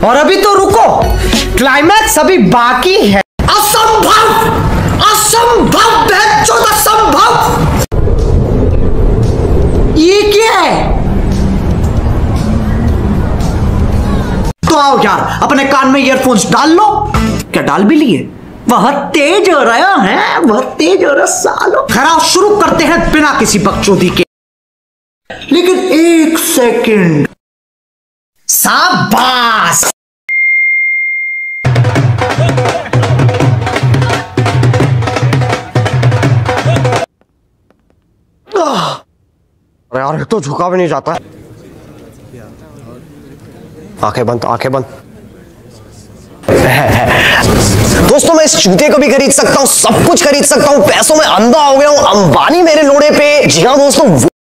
और अभी तो रुको, क्लाइमैक्स अभी बाकी है। असंभव, असंभव, असंभव। ये क्या है? तो आओ यार, अपने कान में ईयरफोन्स डाल लो। क्या डाल भी लिए? बहुत तेज हो रहा है, बहुत तेज हो रहा सालो। खराब शुरू करते हैं बिना किसी बकचोदी के। लेकिन एक सेकंड, शाबाश। अरे यार तो झुका भी नहीं जाता। आंखें बंद, आंखें बंद। दोस्तों मैं इस जूते को भी खरीद सकता हूं, सब कुछ खरीद सकता हूं, पैसों में अंधा हो गया हूं, अंबानी मेरे लोड़े पे। जी हाँ दोस्तों।